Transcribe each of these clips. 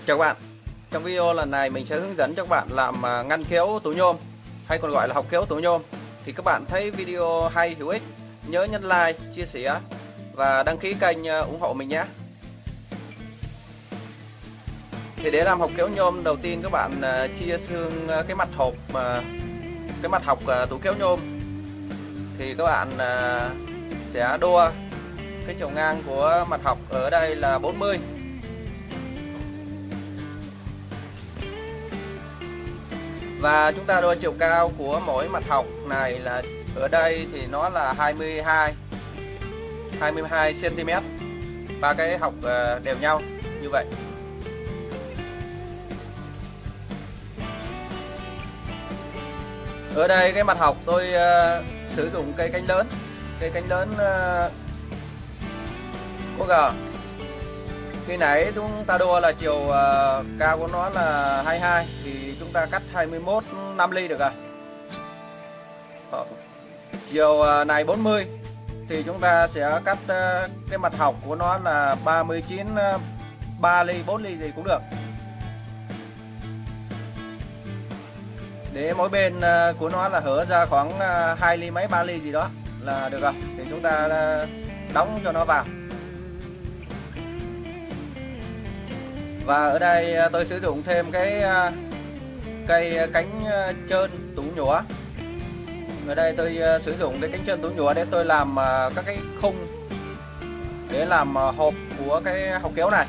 Chào các bạn. Trong video lần này mình sẽ hướng dẫn cho các bạn làm ngăn kéo tủ nhôm, hay còn gọi là hộc kéo tủ nhôm. Thì các bạn thấy video hay hữu ích, nhớ nhấn like, chia sẻ và đăng ký kênh ủng hộ mình nhé. Thì để làm hộc kéo nhôm, đầu tiên các bạn chia xương cái mặt hộc tủ kéo nhôm. Thì các bạn sẽ đua cái chiều ngang của mặt hộc, ở đây là 40. Và chúng ta đo chiều cao của mỗi mặt hộc này là ở đây thì nó là 22 cm. Ba cái hộc đều nhau như vậy. Ở đây cái mặt hộc tôi sử dụng cây cánh lớn, có gờ. Khi nãy chúng ta đua là chiều cao của nó là 22 thì chúng ta cắt 21 5 ly được rồi. Chiều này 40 thì chúng ta sẽ cắt cái mặt hộc của nó là 39 3 ly 4 ly gì cũng được. Để mỗi bên của nó là hở ra khoảng 2 ly mấy 3 ly gì đó là được rồi. Thì chúng ta đóng cho nó vào. Và ở đây tôi sử dụng thêm cái cây cánh trơn tủ nhũa. Ở đây tôi sử dụng cái cánh trơn tủ nhũa để tôi làm các cái khung để làm hộp của cái hộc kéo này.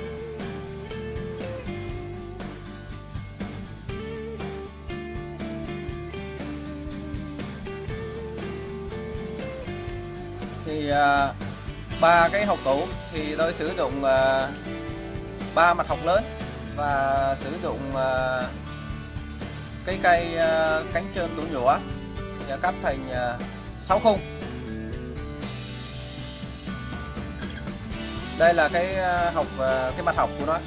Thì ba cái hộc tủ thì tôi sử dụng 3 mặt hộc lớn và sử dụng cái cây cánh trơn tủ nhũa và cắt thành 6 khung. Đây là cái mặt hộc của nó.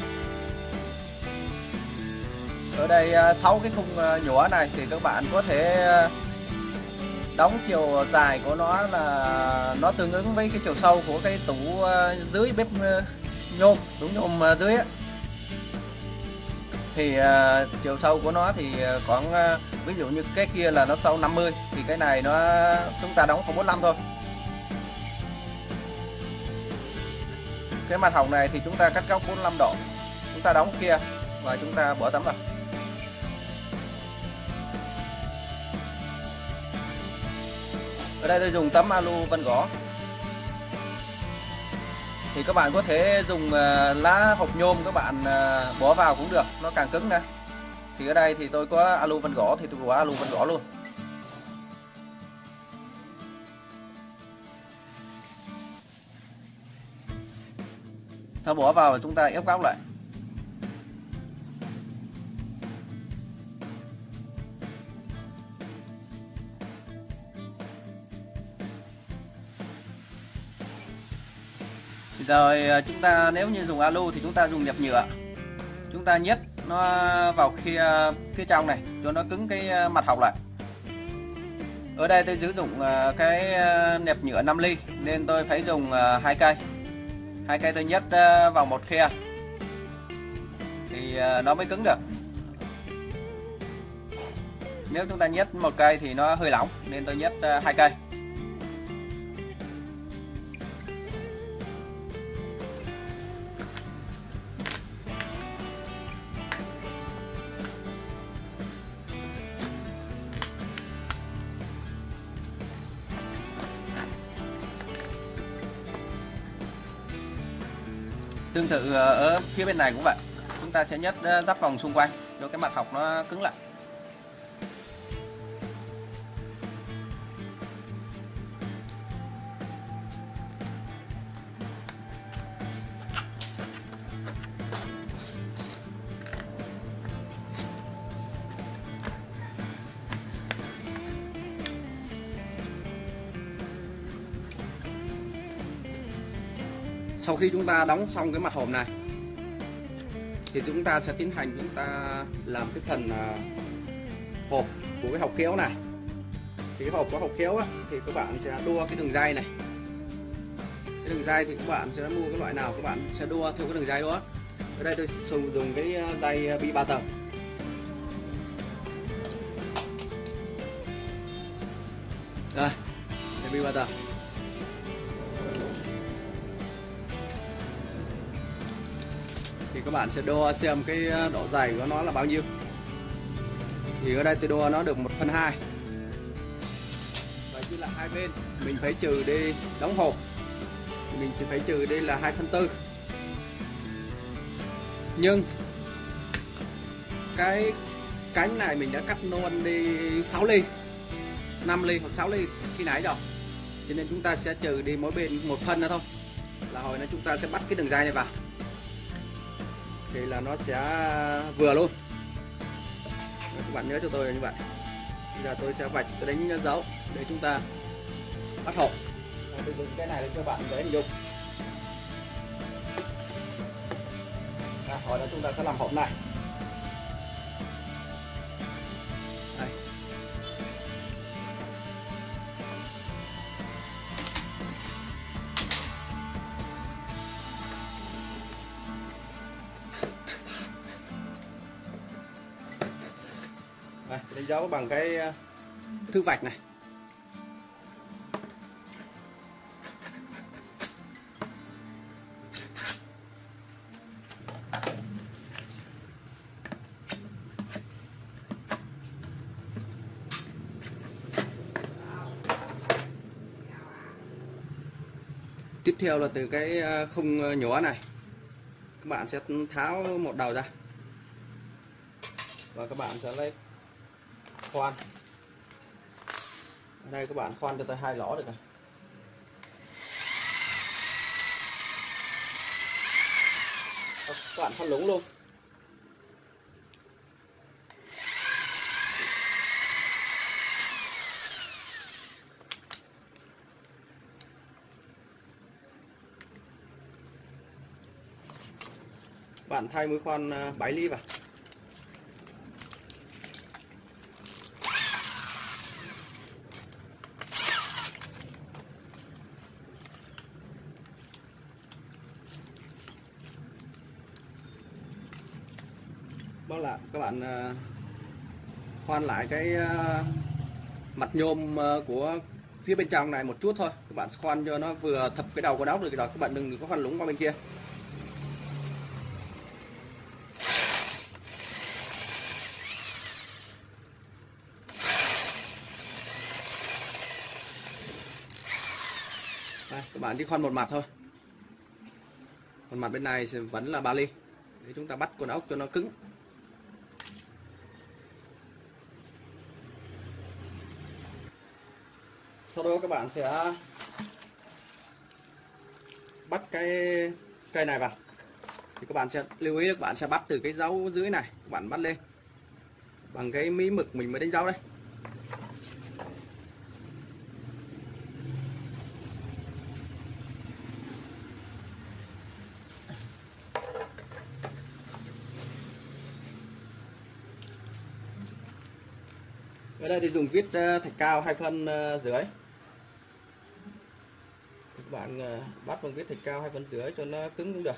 Ở đây 6 cái khung nhũa này thì các bạn có thể đóng chiều dài của nó là nó tương ứng với cái chiều sâu của cái tủ dưới bếp nhôm, tủ nhôm dưới á. Thì chiều sâu của nó thì khoảng ví dụ như cái kia là nó sâu 50 thì cái này chúng ta đóng khoảng 45 thôi. Cái mặt hộc này thì chúng ta cắt góc 45 độ, chúng ta đóng kia và chúng ta bỏ tấm vào. Ở đây tôi dùng tấm alu vân gỗ. Thì các bạn có thể dùng lá hộp nhôm các bạn bỏ vào cũng được, nó càng cứng nè. Thì ở đây thì tôi có alu vân gỗ thì tôi bỏ alu vân gỗ luôn. Sau bỏ vào và chúng ta ép góc lại. Rồi chúng ta nếu như dùng alu thì chúng ta dùng nẹp nhựa. Chúng ta nhét nó vào phía trong này cho nó cứng cái mặt hộc lại. Ở đây tôi sử dụng cái nẹp nhựa 5 ly nên tôi phải dùng 2 cây. 2 cây tôi nhét vào một khe thì nó mới cứng được. Nếu chúng ta nhét một cây thì nó hơi lỏng nên tôi nhét 2 cây. Tương tự ở phía bên này cũng vậy, chúng ta sẽ nhét giáp vòng xung quanh cho cái mặt hộc nó cứng lại. Sau khi chúng ta đóng xong cái mặt hộp này thì chúng ta sẽ tiến hành chúng ta làm cái phần hộp của cái hộc kéo này. Thì cái hộp có hộc kéo á, thì các bạn sẽ đua cái đường ray này. Cái đường ray thì các bạn sẽ mua cái loại nào các bạn sẽ đua theo cái đường ray đó. Ở đây tôi sử dụng cái dây bi 3 tầng. Đây, dây bi 3 tầng. Thì các bạn sẽ đo xem cái độ dày của nó là bao nhiêu. Thì ở đây tôi đo nó được 1/2. Vậy chứ là hai bên mình phải trừ đi đóng hộp, mình chỉ phải trừ đi là 2/4. Nhưng cái cánh này mình đã cắt luôn đi 6 ly, 5 ly hoặc 6 ly khi nãy rồi, cho nên chúng ta sẽ trừ đi mỗi bên 1 phân nữa thôi, là hồi nữa chúng ta sẽ bắt cái đường dây này vào thì là nó sẽ vừa luôn. Các bạn nhớ cho tôi là như vậy. Bây giờ tôi sẽ vạch, tôi đánh dấu để chúng ta bắt hộp. Tôi dùng cái này để cho bạn dễ hình dung. Hồi đó chúng ta sẽ làm hộp này. Đây. Đây, đánh dấu bằng cái thước vạch này. Tiếp theo là từ cái khung nhỏ này, các bạn sẽ tháo một đầu ra và các bạn sẽ lấy khoan. Ở đây các bạn khoan cho tôi 2 lỗ được rồi. Các bạn khoan lũng luôn. Bạn thay mũi khoan 7 ly vào. Đó là các bạn khoan lại cái mặt nhôm của phía bên trong này một chút thôi. Các bạn khoan cho nó vừa thập cái đầu của ốc được rồi, các bạn đừng có khoan lũng qua bên kia. Đây, các bạn đi khoan một mặt thôi. Còn mặt bên này vẫn là 3 ly để chúng ta bắt con ốc cho nó cứng. Sau đó các bạn sẽ bắt cái cây này vào. Thì các bạn sẽ lưu ý, các bạn sẽ bắt từ cái dấu dưới này, các bạn bắt lên bằng cái mí mực mình mới đánh dấu đây. Ở đây thì dùng vít thạch cao 2 phân rưỡi. Các bạn bắt bằng vít thạch cao 2 phân rưỡi cho nó cứng cũng được.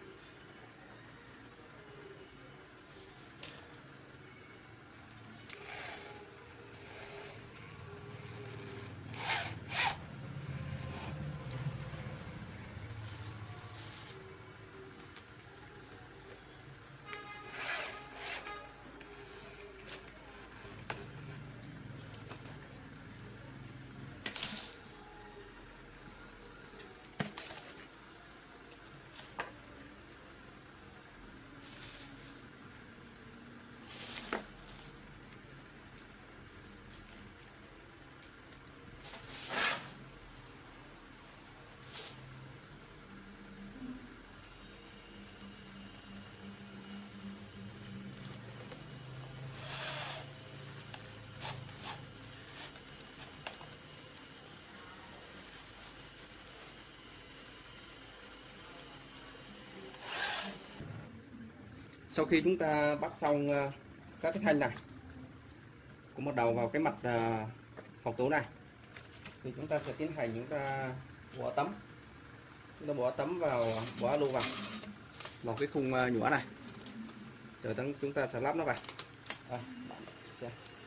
Sau khi chúng ta bắt xong các cái thanh này cũng bắt đầu vào cái mặt hộc tố này, thì chúng ta sẽ tiến hành chúng ta bỏ tấm. Chúng ta bỏ tấm vào, bỏ alo vào. một cái khung nhũa này. Rồi chúng ta sẽ lắp nó vào. Bạn xem.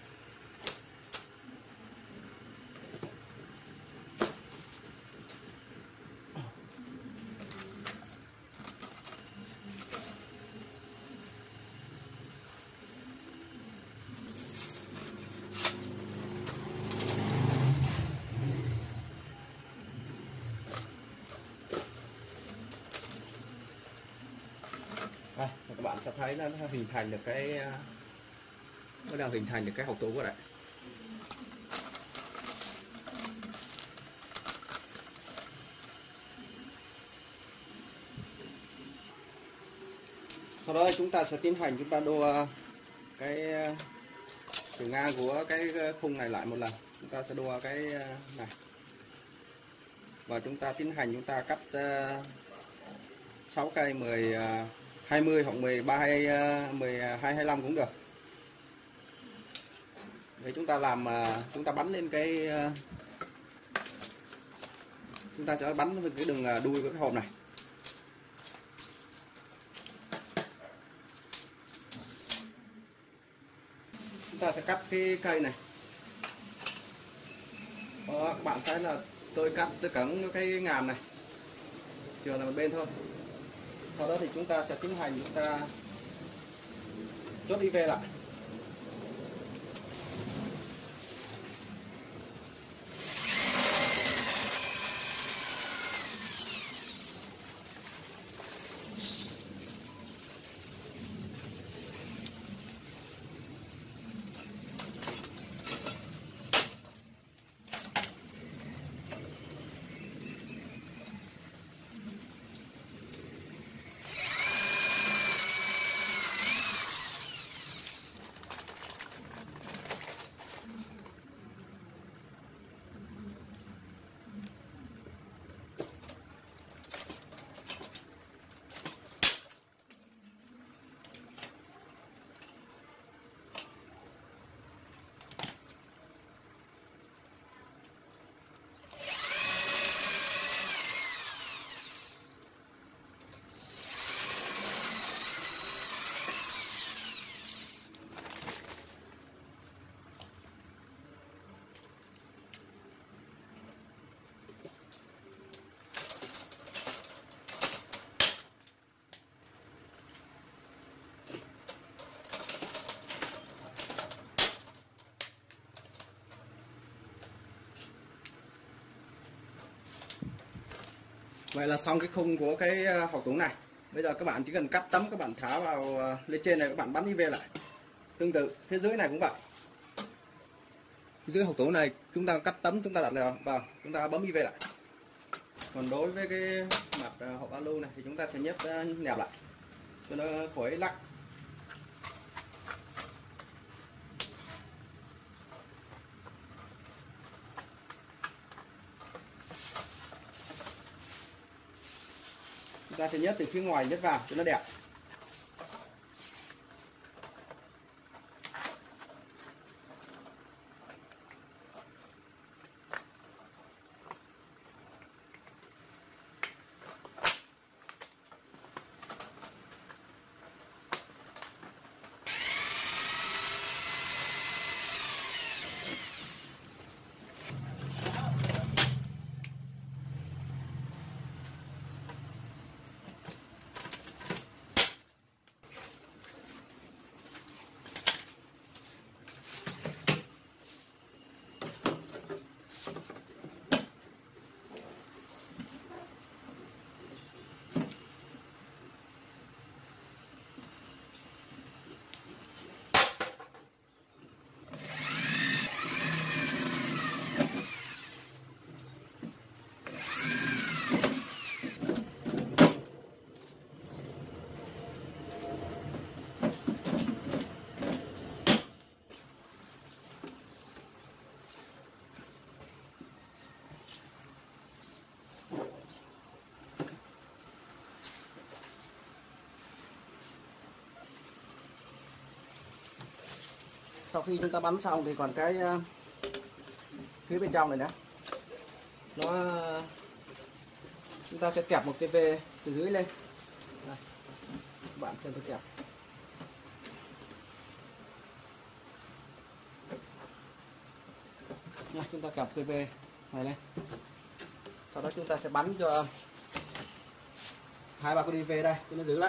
Các bạn sẽ thấy nó hình thành được cái hộc tủ của đây. Sau đó chúng ta sẽ tiến hành chúng ta đo cái chiều ngang của cái khung này lại một lần. Chúng ta sẽ đo cái này và chúng ta tiến hành chúng ta cắt 6 cây 20 hoặc 13 hay 12 25 cũng được. Để chúng ta làm chúng ta bắn lên cái chúng ta sẽ bắn với cái đường đuôi của cái hộp này. Chúng ta sẽ cắt cái cây này. Đó, các bạn thấy là tôi cắt tôi cẩn cái ngàm này, chừa là một bên thôi. Sau đó thì chúng ta sẽ tiến hành chúng ta chốt IV lại. Vậy là xong cái khung của cái hộc tủ này. Bây giờ các bạn chỉ cần cắt tấm, các bạn thả vào lên trên này, các bạn bắn IV lại. Tương tự phía dưới này cũng vậy. Dưới hộc tủ này chúng ta cắt tấm, chúng ta đặt vào, chúng ta bấm IV lại. Còn đối với cái mặt hộp alu này thì chúng ta sẽ nhấp nẹp lại cho nó khỏi lắc. Chúng ta sẽ nhấp từ phía ngoài nhấp vào cho nó đẹp. Sau khi chúng ta bắn xong thì còn cái phía bên trong này nữa, chúng ta sẽ kẹp một cái V từ dưới lên. Đây. bạn xem tôi kẹp. Nha, chúng ta kẹp PV này lên. Sau đó chúng ta sẽ bắn cho 2-3 con đi về đây cho nó giữ lại.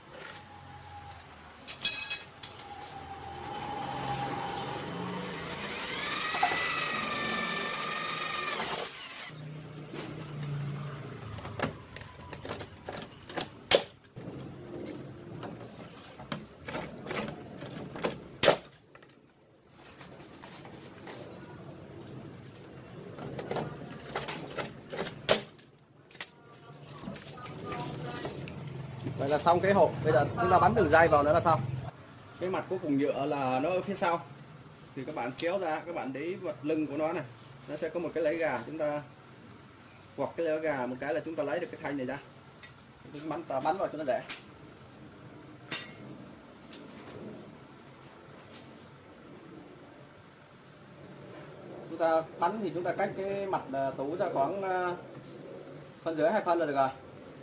Vậy là xong cái hộp. Bây giờ chúng ta bắn đường dây vào nữa là xong. Cái mặt của cùng nhựa là nó ở phía sau, thì các bạn kéo ra, các bạn để ý vật lưng của nó này, nó sẽ có một cái lưỡi gà, chúng ta quặt cái lưỡi gà một cái là chúng ta lấy được cái thanh này ra. Chúng ta bắn vào cho nó dễ. Chúng ta bắn thì chúng ta cách cái mặt tủ ra khoảng 1,5 phân là được rồi.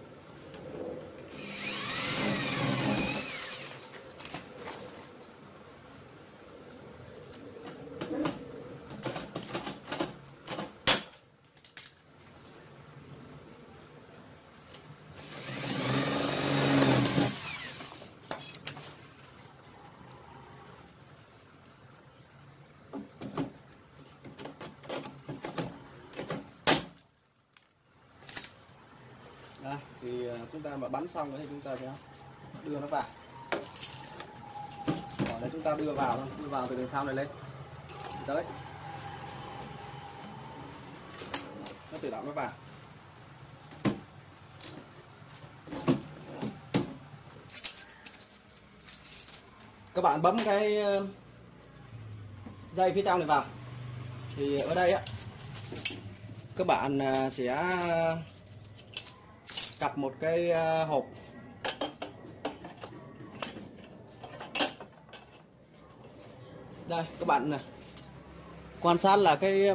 Đây, thì chúng ta mà bắn xong rồi thì chúng ta sẽ đưa nó vào. Còn đây chúng ta đưa vào từ đằng sau này lên tới, nó tự động nó vào. Các bạn bấm cái dây phía trong này vào, thì ở đây á các bạn sẽ cặp một cái hộp. Đây các bạn này, quan sát là cái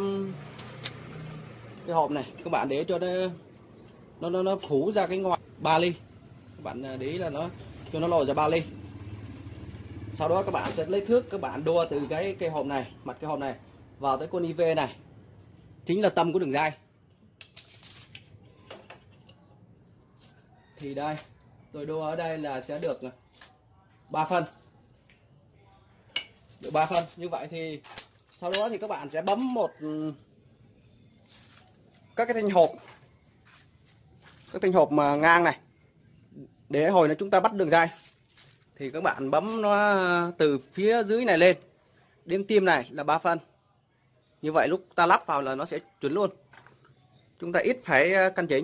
hộp này các bạn để cho nó phủ ra cái ngoài 3 ly. Các bạn để ý là nó cho nó lòi ra 3 ly. Sau đó các bạn sẽ lấy thước, các bạn đua từ cái hộp này, mặt cái hộp này vào tới con IV này, chính là tâm của đường dây. Thì đây tôi đua ở đây là sẽ được 3 phân, được 3 phân. Như vậy thì sau đó thì các bạn sẽ bấm các cái thanh hộp mà ngang này, để hồi là chúng ta bắt đường dây thì các bạn bấm nó từ phía dưới này lên đến tim này là 3 phân. Như vậy lúc ta lắp vào là nó sẽ chuẩn luôn, chúng ta ít phải căn chỉnh.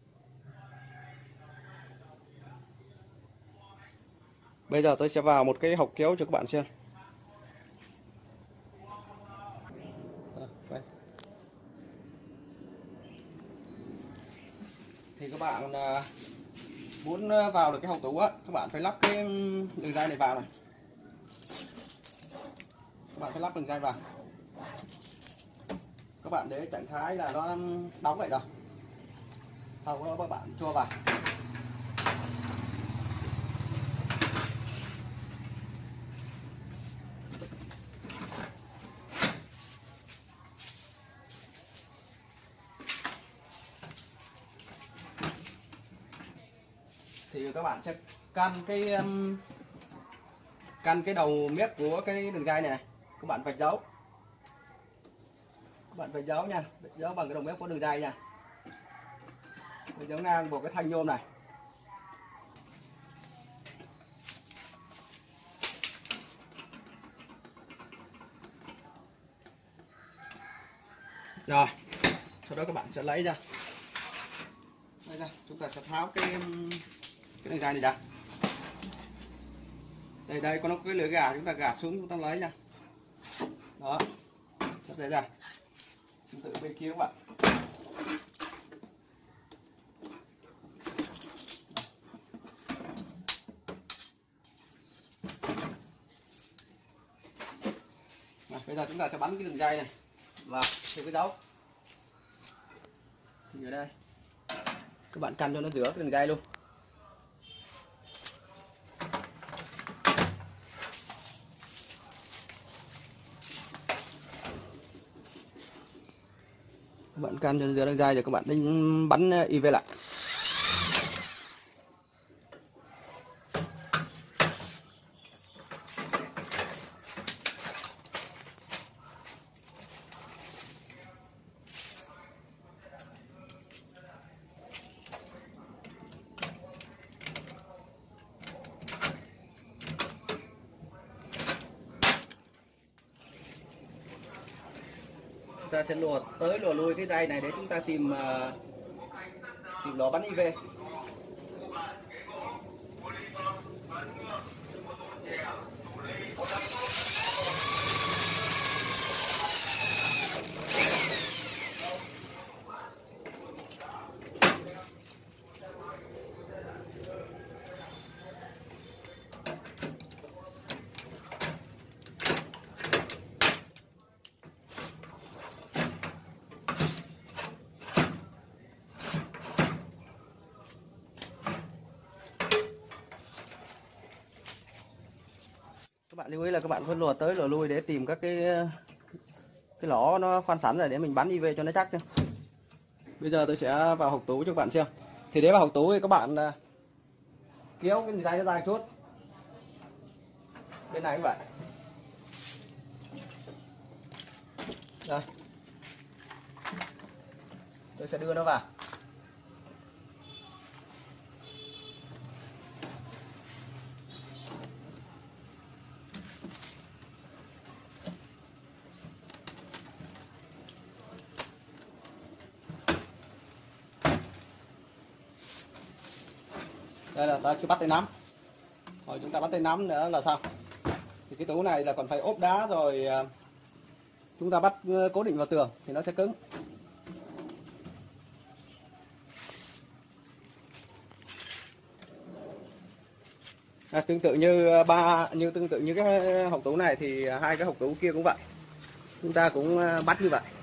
Bây giờ tôi sẽ vào một cái hộc kéo cho các bạn xem. Thì các bạn muốn vào được cái hộc tủ á, các bạn phải lắp cái đường dây này vào này. Các bạn phải lắp đường dây vào. Các bạn để trạng thái là nó đóng vậy rồi. Sau đó các bạn cho vào. Thì các bạn sẽ căn cái đầu mép của cái đường dây này, các bạn vạch dấu. Các bạn vạch dấu nha, vạch dấu bằng cái đầu mép của đường dây nha. Vạch dấu ngang vào cái thanh nhôm này. Rồi, sau đó các bạn sẽ lấy ra. Chúng ta sẽ tháo cái đường dây này ra. Đây có nó có cái lưỡi gà, chúng ta gạt xuống, chúng ta lấy nha. Đó, rất dễ dàng. Tương tự bên kia các bạn. Bây giờ chúng ta sẽ bắn cái đường dây này vào theo cái dấu. Thì ở đây các bạn căn cho nó giữa cái đường dây luôn. Bạn can cho giữa đang dai rồi các bạn đánh bắn IV lại. Chúng ta sẽ lùa tới lùa lui cái dây này để chúng ta tìm lò bắn IV. Các bạn lưu ý là các bạn phải lùa tới lùa lui để tìm các cái lỗ nó khoan sẵn rồi để mình bắn IV cho nó chắc nha. Bây giờ tôi sẽ vào hộc tủ cho các bạn xem. Thì để vào hộc tủ thì các bạn kéo cái dây nó ra chút. Bên này cũng vậy. Đây. Tôi sẽ đưa nó vào. Đây là ta chưa bắt tay nắm. Rồi chúng ta bắt tay nắm nữa là sao? Thì cái tủ này là còn phải ốp đá rồi chúng ta bắt cố định vào tường thì nó sẽ cứng. Tương tự như cái hộc tủ này thì hai cái hộc tủ kia cũng vậy. Chúng ta cũng bắt như vậy.